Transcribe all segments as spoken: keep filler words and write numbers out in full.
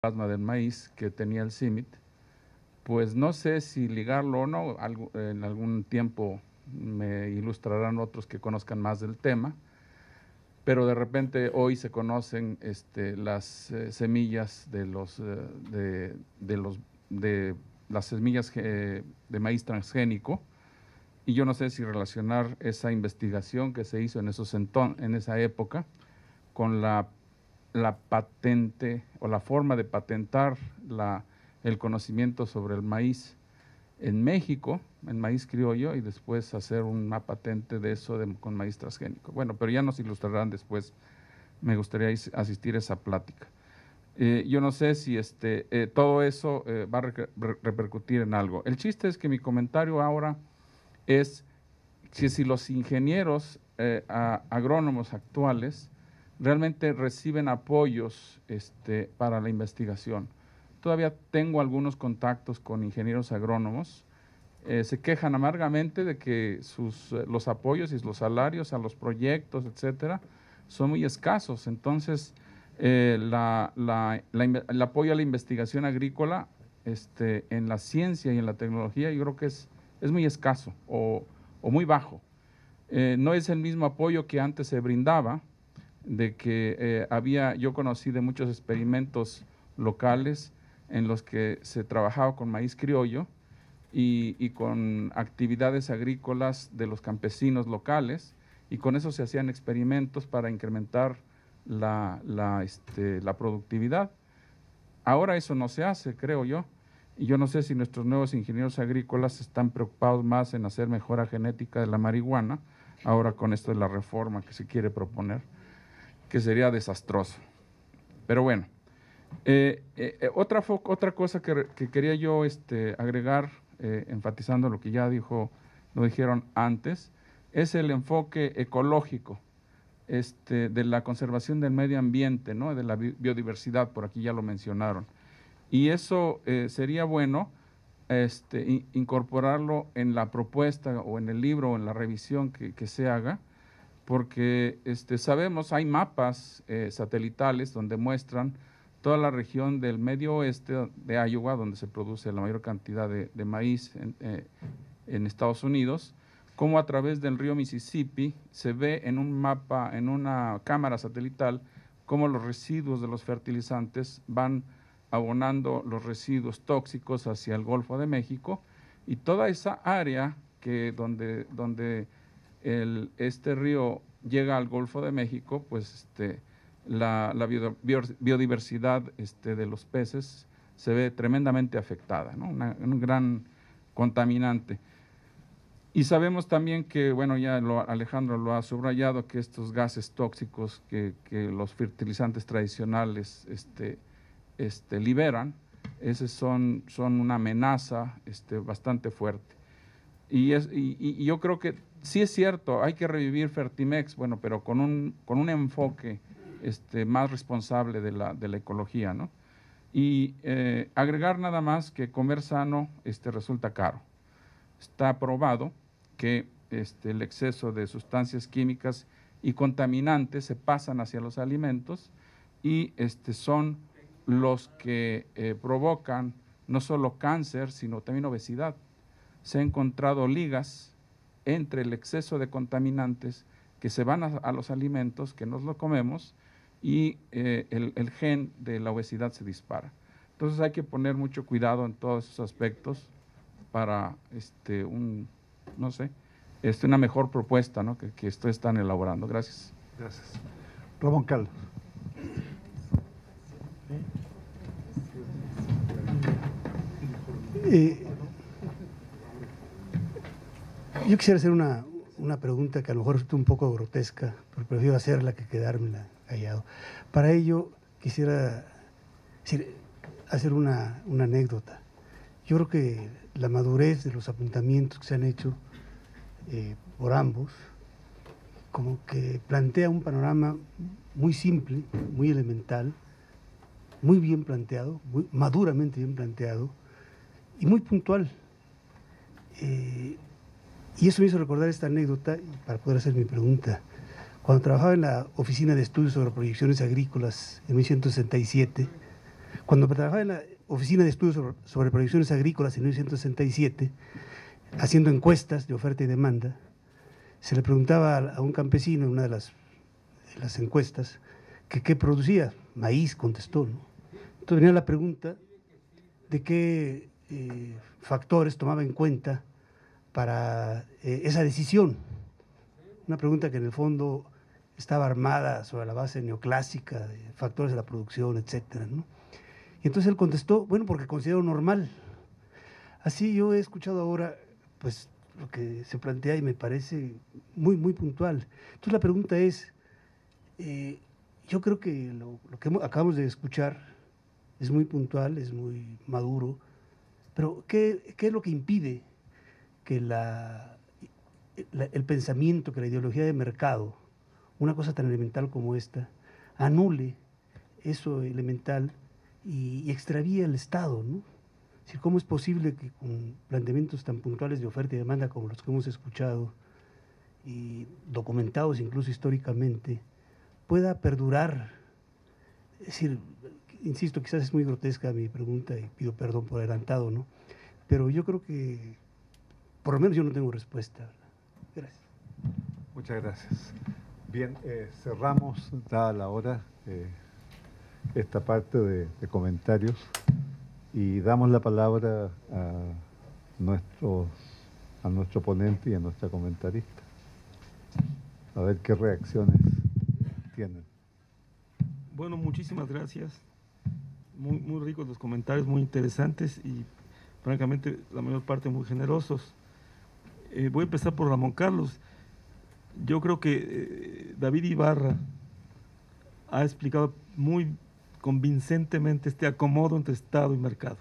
plasma del maíz que tenía el C I M I T, pues no sé si ligarlo o no, algo, en algún tiempo me ilustrarán otros que conozcan más del tema, pero de repente hoy se conocen este, las eh, semillas de los, eh, de, de los de las semillas eh, de maíz transgénico, y yo no sé si relacionar esa investigación que se hizo en, esos enton en esa época con la, la patente o la forma de patentar la, el conocimiento sobre el maíz en México, el maíz criollo, y después hacer una patente de eso de, con maíz transgénico. Bueno, pero ya nos ilustrarán después. Me gustaría asistir a esa plática. Eh, yo no sé si este, eh, todo eso eh, va a re re repercutir en algo. El chiste es que mi comentario ahora es que si los ingenieros eh, a, agrónomos actuales realmente reciben apoyos este, para la investigación. Todavía tengo algunos contactos con ingenieros agrónomos, eh, se quejan amargamente de que sus, eh, los apoyos y los salarios a los proyectos, etcétera, son muy escasos. Entonces, eh, la, la, la, el apoyo a la investigación agrícola este, en la ciencia y en la tecnología yo creo que es, es muy escaso o, o muy bajo. Eh, no es el mismo apoyo que antes se brindaba, de que eh, había, yo conocí de muchos experimentos locales en los que se trabajaba con maíz criollo y, y con actividades agrícolas de los campesinos locales, y con eso se hacían experimentos para incrementar la, la, este, la productividad. Ahora eso no se hace, creo yo, y yo no sé si nuestros nuevos ingenieros agrícolas están preocupados más en hacer mejora genética de la marihuana, ahora con esto de la reforma que se quiere proponer, que sería desastroso. Pero bueno, eh, eh, otra, otra cosa que, que quería yo este, agregar, eh, enfatizando lo que ya dijo, lo dijeron antes, es el enfoque ecológico este, de la conservación del medio ambiente, ¿no? De la biodiversidad, por aquí ya lo mencionaron. Y eso eh, sería bueno este, incorporarlo en la propuesta o en el libro o en la revisión que, que se haga, porque este, sabemos, hay mapas eh, satelitales donde muestran toda la región del medio oeste de Iowa, donde se produce la mayor cantidad de, de maíz en, eh, en Estados Unidos, cómo a través del río Mississippi se ve en un mapa, en una cámara satelital, cómo los residuos de los fertilizantes van abonando los residuos tóxicos hacia el Golfo de México, y toda esa área que donde, donde el, este río llega al Golfo de México, pues este, la, la biodiversidad este, de los peces se ve tremendamente afectada, ¿no? Una, un gran contaminante. Y sabemos también que, bueno, ya lo, Alejandro lo ha subrayado, que estos gases tóxicos que, que los fertilizantes tradicionales este, este, liberan, esos son, son una amenaza este, bastante fuerte. Y, es, y, y yo creo que sí es cierto, hay que revivir Fertimex, bueno, pero con un, con un enfoque este, más responsable de la, de la ecología, ¿no? Y eh, agregar nada más que comer sano este, resulta caro. Está probado que este, el exceso de sustancias químicas y contaminantes se pasan hacia los alimentos y este, son los que eh, provocan no solo cáncer, sino también obesidad. Se han encontrado ligas entre el exceso de contaminantes que se van a, a los alimentos, que nos lo comemos, y eh, el, el gen de la obesidad se dispara. Entonces hay que poner mucho cuidado en todos esos aspectos para este, un, no sé, este, una mejor propuesta, ¿no? que, que ustedes están elaborando. Gracias. Gracias. Ramón Carlos. Eh, yo quisiera hacer una, una pregunta que a lo mejor es un poco grotesca, pero prefiero hacerla que quedármela callado. Para ello quisiera decir, hacer una, una anécdota. Yo creo que la madurez de los apuntamientos que se han hecho eh, por ambos, como que plantea un panorama muy simple, muy elemental, muy bien planteado, muy maduramente bien planteado y muy puntual. Eh, y eso me hizo recordar esta anécdota para poder hacer mi pregunta. Cuando trabajaba en la Oficina de Estudios sobre Proyecciones Agrícolas en mil novecientos sesenta y siete, Cuando trabajaba en la Oficina de Estudios sobre, sobre Producciones Agrícolas en mil novecientos sesenta y siete, haciendo encuestas de oferta y demanda, se le preguntaba a un campesino en una de las, de las encuestas que qué producía. Maíz, contestó, ¿no? Entonces venía la pregunta de qué eh, factores tomaba en cuenta para eh, esa decisión. Una pregunta que en el fondo estaba armada sobre la base neoclásica de factores de la producción, etcétera, ¿no? Y entonces él contestó, bueno, porque considero normal. Así yo he escuchado ahora, pues, lo que se plantea y me parece muy, muy puntual. Entonces la pregunta es, eh, yo creo que lo, lo que hemos, acabamos de escuchar es muy puntual, es muy maduro, pero ¿qué, qué es lo que impide que la, la, el pensamiento, que la ideología de mercado, una cosa tan elemental como esta, anule eso elemental y, y extravíe al Estado, ¿no? Es decir, ¿cómo es posible que con planteamientos tan puntuales de oferta y demanda como los que hemos escuchado y documentados incluso históricamente, pueda perdurar? Es decir, insisto, quizás es muy grotesca mi pregunta y pido perdón por adelantado, ¿no? Pero yo creo que, por lo menos yo no tengo respuesta. Gracias. Muchas gracias. Bien, eh, cerramos, dada la hora, eh, esta parte de, de comentarios y damos la palabra a, nuestros, a nuestro ponente y a nuestra comentarista. A ver qué reacciones tienen. Bueno, muchísimas gracias. Muy, muy ricos los comentarios, muy interesantes y francamente la mayor parte muy generosos. Eh, voy a empezar por Ramón Carlos. Yo creo que eh, David Ibarra ha explicado muy convincentemente este acomodo entre Estado y mercado.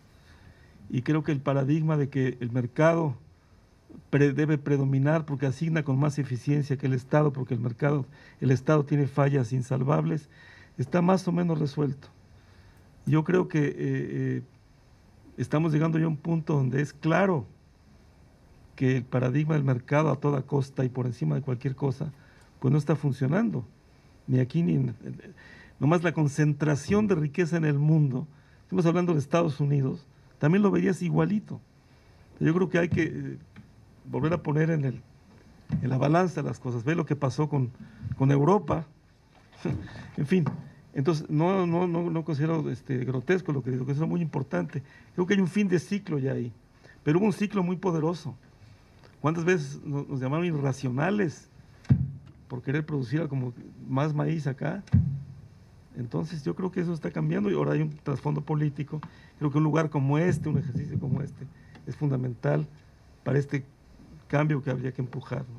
Y creo que el paradigma de que el mercado pre debe predominar porque asigna con más eficiencia que el Estado, porque el mercado, el Estado tiene fallas insalvables, está más o menos resuelto. Yo creo que eh, eh, estamos llegando ya a un punto donde es claro que el paradigma del mercado a toda costa y por encima de cualquier cosa, pues no está funcionando, ni aquí ni en, nomás la concentración de riqueza en el mundo. Estamos hablando de Estados Unidos, también lo verías igualito. Yo creo que hay que eh, volver a poner en, el, en la balanza las cosas, ver lo que pasó con, con Europa, en fin. Entonces, no, no, no, no considero este, grotesco lo que digo, que eso es muy importante. Creo que hay un fin de ciclo ya ahí, pero hubo un ciclo muy poderoso. ¿Cuántas veces nos, nos llamaron irracionales por querer producir como más maíz acá? Entonces yo creo que eso está cambiando y ahora hay un trasfondo político. Creo que un lugar como este, un ejercicio como este, es fundamental para este cambio que habría que empujar, ¿no?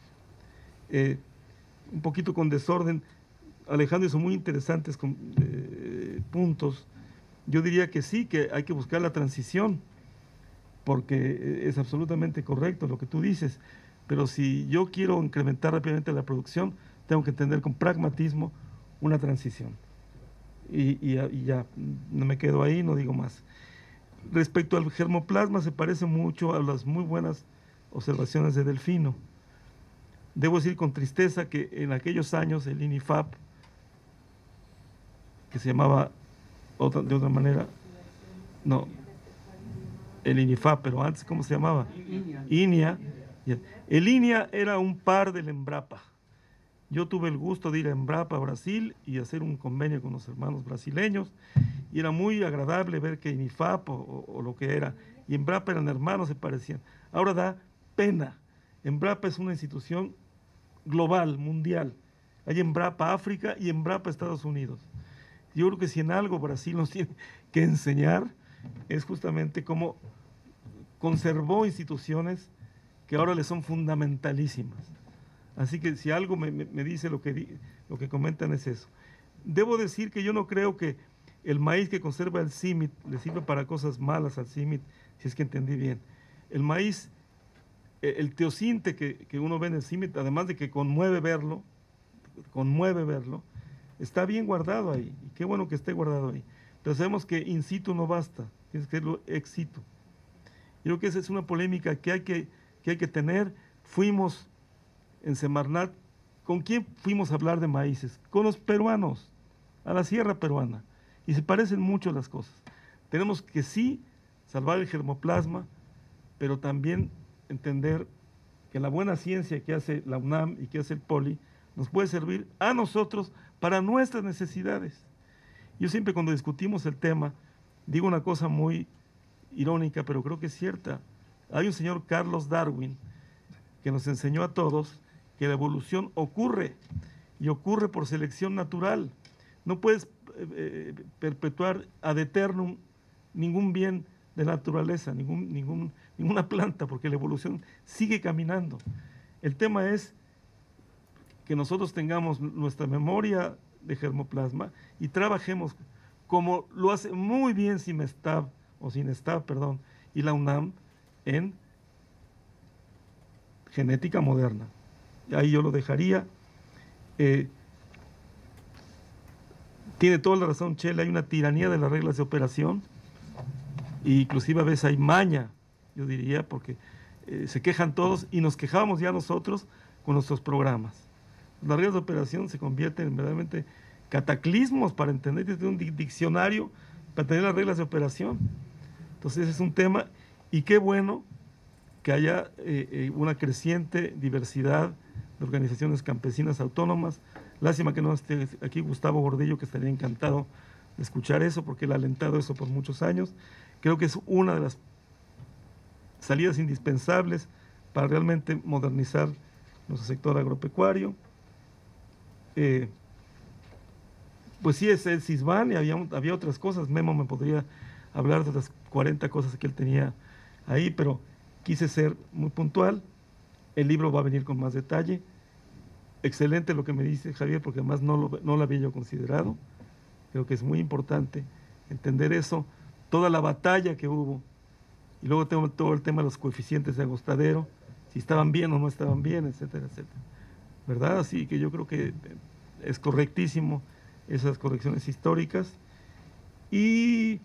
Eh, un poquito con desorden, Alejandro hizo muy interesantes con, eh, puntos. Yo diría que sí, que hay que buscar la transición, porque es absolutamente correcto lo que tú dices, pero si yo quiero incrementar rápidamente la producción, tengo que entender con pragmatismo una transición. Y, y, y ya, no me quedo ahí, no digo más. Respecto al germoplasma, se parece mucho a las muy buenas observaciones de Delfino. Debo decir con tristeza que en aquellos años el INIFAP, que se llamaba otra, de otra manera, no, el INIFAP, pero antes, ¿cómo se llamaba? INIA. El INIA era un par del Embrapa. Yo tuve el gusto de ir a Embrapa, Brasil, y hacer un convenio con los hermanos brasileños, y era muy agradable ver que INIFAP o, o, o lo que era, y Embrapa eran hermanos, se parecían. Ahora da pena. Embrapa es una institución global, mundial. Hay Embrapa África y Embrapa Estados Unidos. Yo creo que si en algo Brasil nos tiene que enseñar es justamente cómo conservó instituciones que ahora le son fundamentalísimas. Así que si algo me, me, me dice lo que, di, lo que comentan es eso. Debo decir que yo no creo que el maíz que conserva el C I M I T le sirve para cosas malas al C I M I T, si es que entendí bien. El maíz, el teosinte que, que uno ve en el C I M I T, además de que conmueve verlo, conmueve verlo, está bien guardado ahí, y qué bueno que esté guardado ahí. Pero sabemos que in situ no basta, tienes que hacerlo ex situ. Yo creo que esa es una polémica que hay que, que, hay que tener. Fuimos en Semarnat, ¿con quién fuimos a hablar de maíces? Con los peruanos, a la sierra peruana. y se parecen mucho las cosas. Tenemos que sí salvar el germoplasma, pero también entender que la buena ciencia que hace la UNAM y que hace el Poli nos puede servir a nosotros para nuestras necesidades. Yo siempre cuando discutimos el tema digo una cosa muy irónica, pero creo que es cierta. Hay un señor Carlos Darwin que nos enseñó a todos que la evolución ocurre y ocurre por selección natural. No puedes eh, perpetuar ad eternum ningún bien de naturaleza, ningún, ningún, ninguna planta, porque la evolución sigue caminando. El tema es que nosotros tengamos nuestra memoria de germoplasma y trabajemos como lo hace muy bien CIMESTAB, o CINESTAB, perdón, y la UNAM en genética moderna. Ahí yo lo dejaría. Eh, tiene toda la razón Chela, hay una tiranía de las reglas de operación, e inclusive a veces hay maña, yo diría, porque eh, se quejan todos y nos quejábamos ya nosotros con nuestros programas. Las reglas de operación se convierten en verdaderamente cataclismos para entender desde un diccionario, para tener las reglas de operación. Entonces ese es un tema, y qué bueno que haya eh, eh, una creciente diversidad de organizaciones campesinas autónomas. Lástima que no esté aquí Gustavo Gordillo, que estaría encantado de escuchar eso, porque él ha alentado eso por muchos años. Creo que es una de las salidas indispensables para realmente modernizar nuestro sector agropecuario. Eh, pues sí, es el CISBAN, y había, había otras cosas. Memo me podría hablar de las cuarenta cosas que él tenía ahí, pero quise ser muy puntual. El libro va a venir con más detalle. Excelente lo que me dice Javier, porque además no lo, no lo había yo considerado. Creo que es muy importante entender eso, toda la batalla que hubo, y luego tengo todo el tema de los coeficientes de Agostadero, si estaban bien o no estaban bien, etcétera, etcétera. ¿Verdad? Así que yo creo que es correctísimo esas correcciones históricas. Y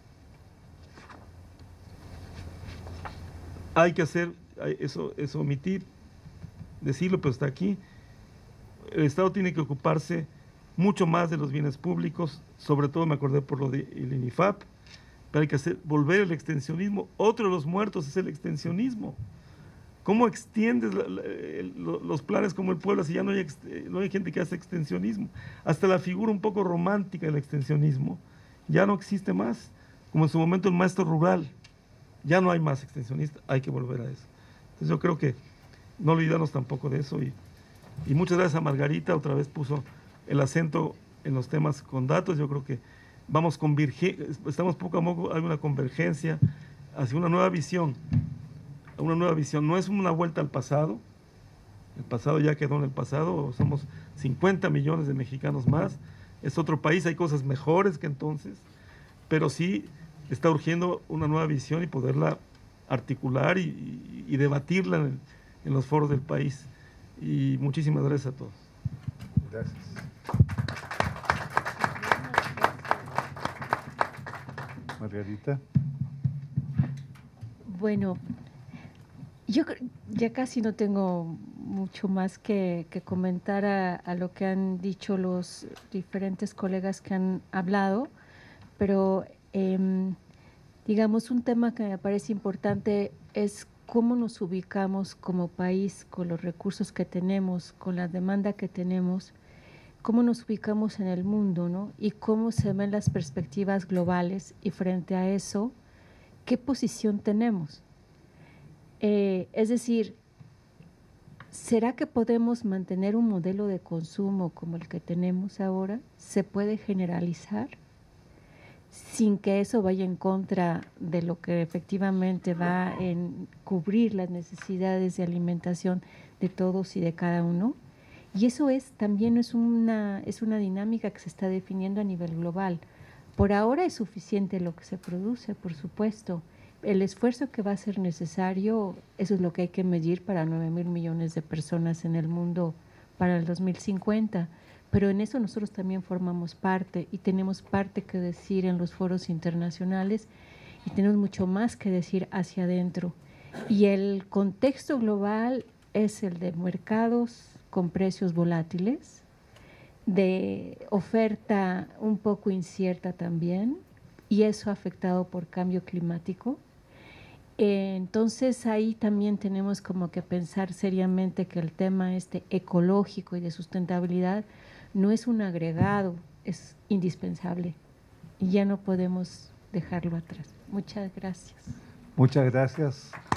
hay que hacer, eso, eso omitir, decirlo, pero está aquí. El Estado tiene que ocuparse mucho más de los bienes públicos, sobre todo me acordé por lo del INIFAP, pero hay que hacer, volver el extensionismo. Otro de los muertos es el extensionismo. ¿Cómo extiendes la, la, el, los planes como el pueblo si ya no hay, no hay gente que hace extensionismo? Hasta la figura un poco romántica del extensionismo ya no existe más, como en su momento el maestro rural. Ya no hay más extensionistas, hay que volver a eso. Entonces yo creo que no olvidarnos tampoco de eso. Y, y muchas gracias a Margarita, otra vez puso el acento en los temas con datos. Yo creo que vamos converger, estamos poco a poco, hay una convergencia hacia una nueva visión. Una nueva visión, no es una vuelta al pasado, el pasado ya quedó en el pasado, somos cincuenta millones de mexicanos más, es otro país, hay cosas mejores que entonces, pero sí está urgiendo una nueva visión y poderla articular y, y, y debatirla en, en los foros del país. Y muchísimas gracias a todos. Gracias. Margarita. Bueno, yo ya casi no tengo mucho más que, que comentar a, a lo que han dicho los diferentes colegas que han hablado, pero eh, digamos un tema que me parece importante es cómo nos ubicamos como país con los recursos que tenemos, con la demanda que tenemos, cómo nos ubicamos en el mundo, ¿no? Y cómo se ven las perspectivas globales y frente a eso, ¿qué posición tenemos? Eh, es decir, ¿será que podemos mantener un modelo de consumo como el que tenemos ahora? ¿Se puede generalizar sin que eso vaya en contra de lo que efectivamente va en cubrir las necesidades de alimentación de todos y de cada uno? Y eso es también es una, es una dinámica que se está definiendo a nivel global. Por ahora es suficiente lo que se produce, por supuesto. El esfuerzo que va a ser necesario, eso es lo que hay que medir para nueve mil millones de personas en el mundo para el dos mil cincuenta. Pero en eso nosotros también formamos parte y tenemos parte que decir en los foros internacionales y tenemos mucho más que decir hacia adentro. Y el contexto global es el de mercados con precios volátiles, de oferta un poco incierta también, y eso afectado por cambio climático. Eh, entonces ahí también tenemos como que pensar seriamente que el tema este ecológico y de sustentabilidad no es un agregado, es indispensable y ya no podemos dejarlo atrás. Muchas gracias. Muchas gracias.